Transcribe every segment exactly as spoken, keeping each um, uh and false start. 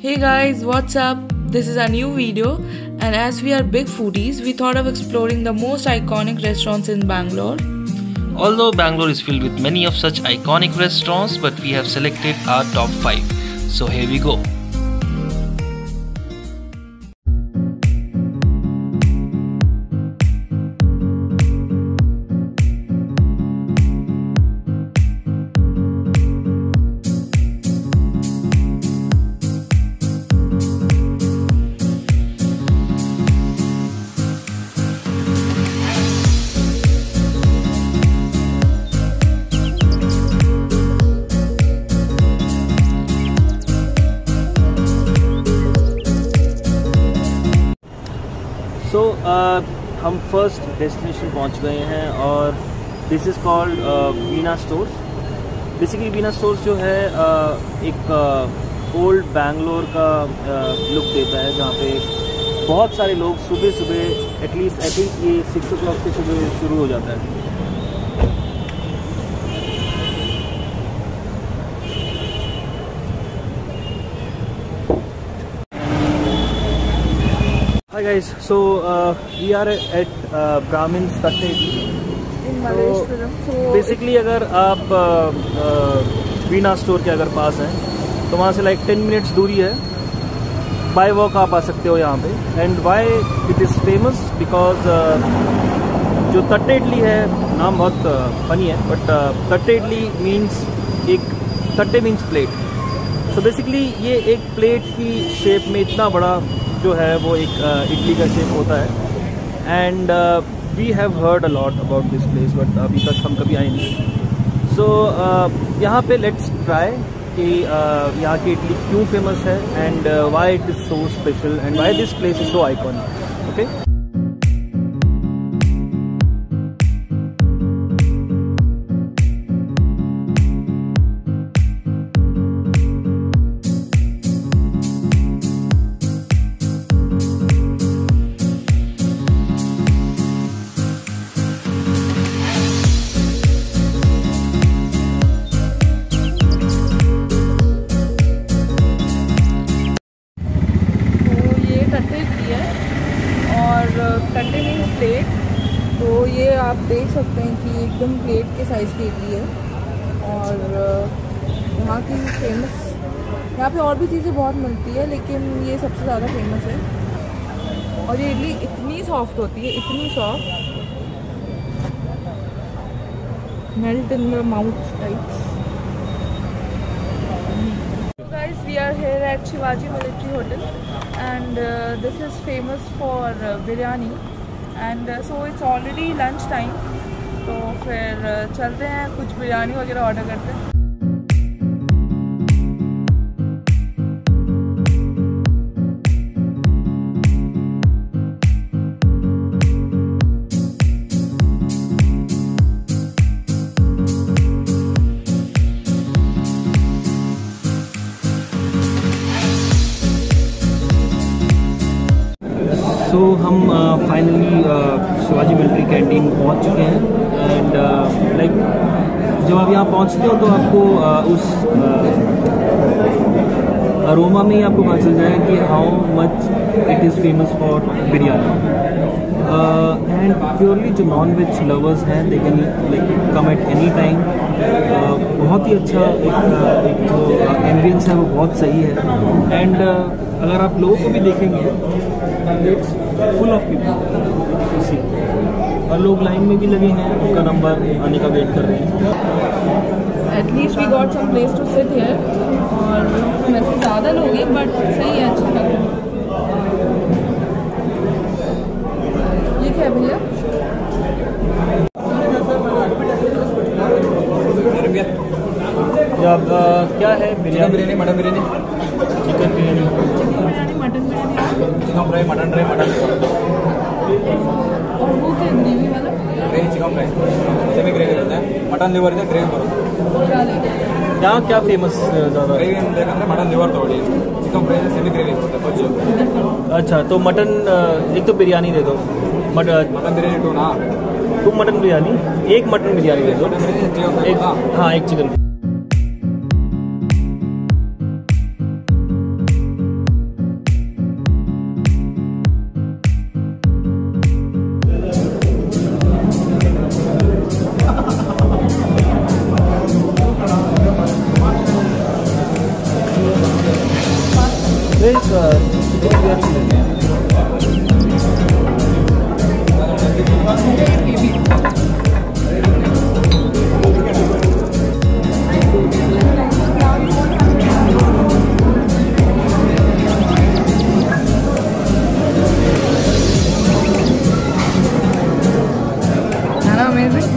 Hey guys, what's up? This is a new video, and as we are big foodies, we thought of exploring the most iconic restaurants in Bangalore. Although Bangalore is filled with many of such iconic restaurants, but we have selected our top five. So here we go. So so, uh, हम first destination पहुंच गए हैं और this is called Veena stores. Basically Veena stores जो है uh, एक old uh, Bangalore का look uh, देता है, जहाँ पे बहुत सारे लोग सुबह सुबह एटलीस्ट आई थिंक ये सिक्स ओ क्लॉक से सुबह शुरू हो जाता है। Hi guys, so uh, we are at uh, Brahmin's Tatte In Malaysia. so, so basically अगर आप वीना स्टोर के अगर पास हैं तो वहाँ से लाइक टेन मिनट्स दूरी है, बाय वॉक आप आ सकते हो यहाँ पे। And why it is famous because जो तट्टे इडली है, नाम बहुत फनी है, बट तट्टे इडली मीन्स एक thatte means plate. So basically ये एक प्लेट की शेप में इतना बड़ा जो है वो एक इडली का शेप होता है। And we have heard a lot about this place, but अभी तक हम कभी आए नहीं। सो so, यहाँ पे लेट्स ट्राई कि uh, यहाँ की इडली क्यों फेमस है and why it is so special and why this place is so iconic. Okay, thatte means plate. तो ये आप देख सकते हैं कि एकदम प्लेट के साइज़ की इडली है। और यहाँ की फेमस, यहाँ पे और भी चीज़ें बहुत मिलती है लेकिन ये सबसे ज़्यादा फेमस है। और ये इडली इतनी सॉफ्ट होती है, इतनी soft, melt in the mouth types. Guys, we are here at Shivaji Military Hotel and uh, this is famous for uh, biryani and uh, so it's already lunch time, तो फिर uh, चलते हैं कुछ बिरयानी वगैरह order करते हैं। So so, हम finally uh, uh, Shivaji military canteen पहुंच चुके हैं। एंड लाइक uh, जब आप यहाँ पहुंचते हो तो आपको uh, उस अरोमा uh, में ही आपको पता चल जाएगा कि how much it is famous for biryani. And purely जो नॉन वेज लवर्स हैं they can like come at any time. बहुत ही अच्छा एक, एक जो एम्बियंस है वो बहुत सही है। एंड uh, अगर आप लोगों को भी देखेंगे इट्स फुल ऑफ पीपल, और लोग लाइन में भी लगे हैं, उनका नंबर आने का वेट कर रहे हैं। At least we got some place to sit here. और वैसे ज़्यादा लोग हैं बट सही है, अच्छा लग रहा है। ये क्या है भैया? जब क्या है biryani? Biryani, mutton biryani, chicken biryani, chicken biryani, mutton biryani, chicken fry, mutton fry, mutton और वो क्या ग्रेवी वाला? Gravy chicken fry semi gravy रहता है, मटन लिवर ಇದೆ ग्रेवी ಬರುತ್ತೆ। क्या लेंगे? यहाँ क्या फेमस ज़्यादा? ग्रेवी ಬೇಕಂದ್ರೆ मटन लिवर तोड़ी, चिकन फ्राई सेमी ग्रेवी ಬರುತ್ತೆ बच्चों। अच्छा, तो मटन एक तो बिरयानी दे दो। मटन मटन बिरयानी टू ना, टू मटन बिरयानी, एक मटन बिरयानी दे दो। एक, हाँ, एक चिकन। amazing.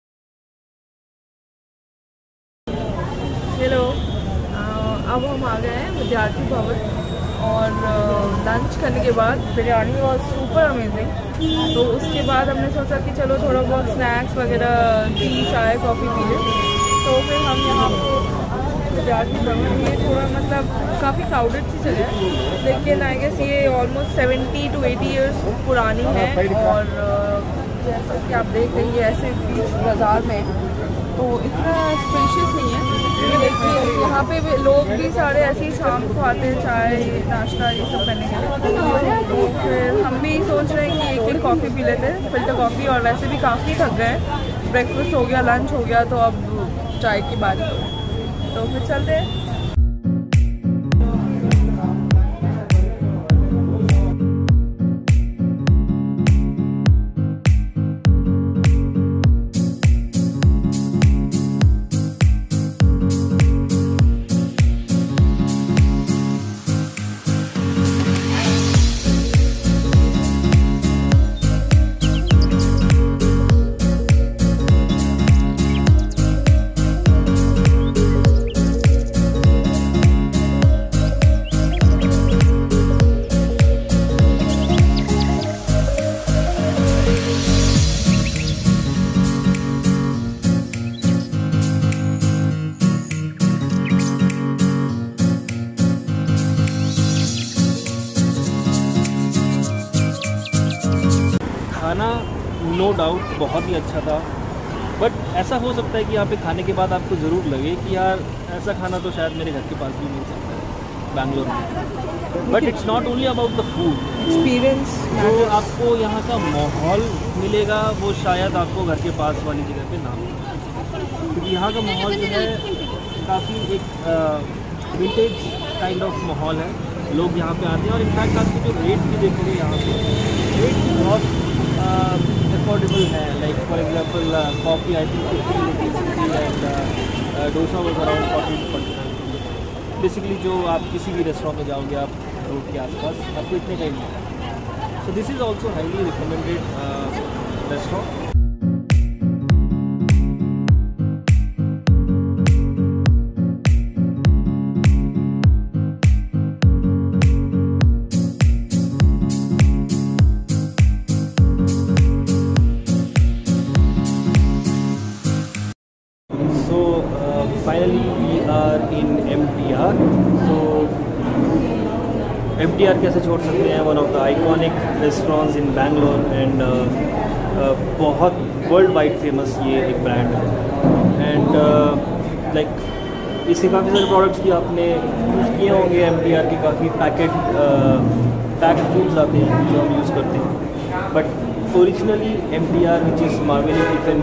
हेलो, अब हम आ गए हैं विद्यार्थी भवन और लंच करने के बाद बिरयानी वॉज सुपर अमेजिंग। तो उसके बाद हमने सोचा कि चलो थोड़ा बहुत स्नैक्स वगैरह टी चाय कॉफ़ी पी लें। तो फिर हम यहाँ पे विद्यार्थी भवन, ये थोड़ा मतलब काफ़ी क्राउडेड सी जगह है, लेकिन आई गेस ये almost seventy two eighty years पुरानी है। और जैसा कि आप देख रहे हैं ऐसे बीच बाज़ार में तो इतना स्पेशियस नहीं है, लेकिन यहाँ पे भी लोग भी सारे ऐसे ही शाम को आते हैं चाय नाश्ता ये सब करने के लिए। तो फिर हम भी सोच रहे हैं कि एक एक कॉफ़ी पी लेते हैं, फिल्टर कॉफ़ी। और वैसे भी काफ़ी थक गए, ब्रेकफास्ट हो गया, लंच हो गया, तो अब चाय की बारी हो। तो फिर चलते हैं। खाना नो डाउट बहुत ही अच्छा था, बट ऐसा हो सकता है कि यहाँ पे खाने के बाद आपको ज़रूर लगे कि यार ऐसा खाना तो शायद मेरे घर के पास भी मिल सकता है बैंगलोर में। But it's not only about the food experience, जो आपको यहाँ का माहौल मिलेगा वो शायद आपको घर के पास वाली जगह पे ना मिले, क्योंकि यहाँ का माहौल जो है काफ़ी एक विंटेज काइंड ऑफ माहौल है। लोग यहाँ पे आते हैं और इनफैक्ट आपको जो रेट भी देखोगे यहाँ पे रेट भी बहुत अफोर्डेबल है। Like for example coffee I think fifty rupees and dosa was around forty forty nine. Basically जो आप किसी भी रेस्टोरेंट में जाओगे आप रोड के आसपास आपको इतने का ही मिलेगा। So this is also highly recommended restaurant. Finally we are in M T R. So M T R कैसे छोड़ सकते हैं, one of the iconic restaurants in Bangalore and बहुत वर्ल्ड वाइड फेमस ये एक ब्रांड है। एंड लाइक इसके काफ़ी सारे प्रोडक्ट्स भी आपने यूज़ किए होंगे। M T R के काफ़ी पैकेट पैक्ड फूड्स आते हैं जो हम यूज़ करते हैं, but originally M T R which is Mavalli tiffin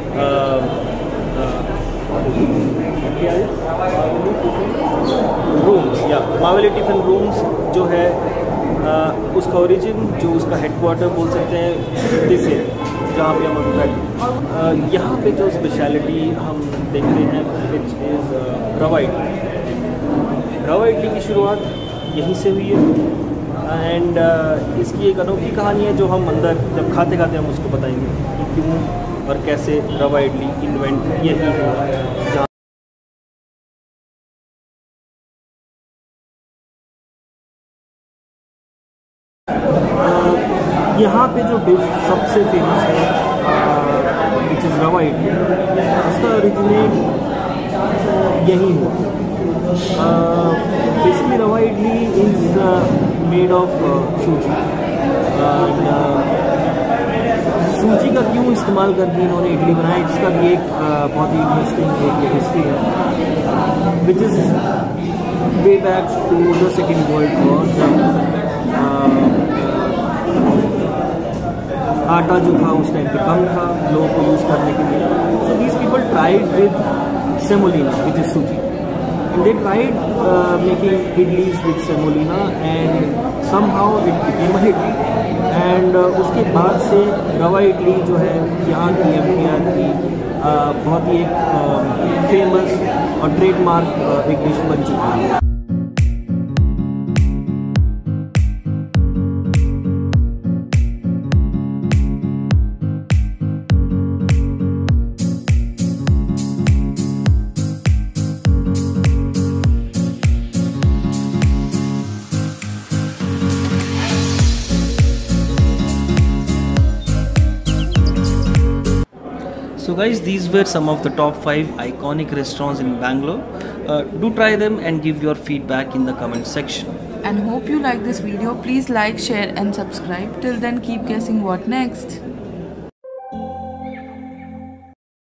rooms या मावेली टिफिन रूम्स जो है आ, उसका ओरिजिन, जो उसका हेडक्वार्टर बोल सकते हैं, दिस है जहाँ पे हम अभी बैठे। यहाँ पे जो स्पेशलिटी हम देखते हैं विच इज़ रवा इडली। रवा इडली की शुरुआत यहीं से हुई है एंड uh, इसकी एक अनोखी कहानी है जो हम अंदर जब खाते खाते हम उसको बताएंगे कि क्यों और कैसे रवा इडली इन्वेंट यही हुआ जहाँ यहाँ पे जो डिश सबसे फेमस है विच इज़ रवा इडली, उसका ओरिजिनेट यही हुआ। बेसिकली रवा इडली इज़ मेड ऑफ सूजी। सूजी का क्यों इस्तेमाल करके इन्होंने इडली बनाई, इसका भी एक uh, बहुत ही इंटरेस्टिंग एक हिस्ट्री है which is way back to the second world war. जब आटा जो था उस टाइम पे कम था लोगों को यूज़ करने के लिए, so these people tried with semolina which is suji, and they tried making idlis with semolina and somehow it became a hit. एंड उसके बाद से रवा इडली जो है यहाँ की एम टी आर की uh, बहुत ही एक फेमस uh, और ट्रेडमार्क uh, एक डिश बन चुकी है। So guys, these were some of the top five iconic restaurants in Bangalore. Uh, do try them and give your feedback in the comment section. And hope you like this video. Please like, share and subscribe. Till then, keep guessing what next.